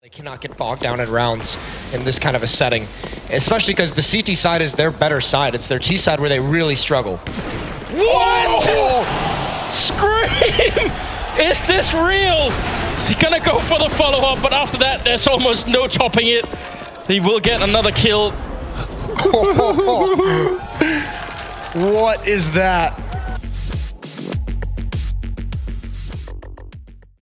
They cannot get bogged down in rounds in this kind of a setting, especially because the CT side is their better side. It's their T side where they really struggle. What? ScreaM! Is this real? He's gonna go for the follow-up, but after that, there's almost no topping it. He will get another kill. What is that?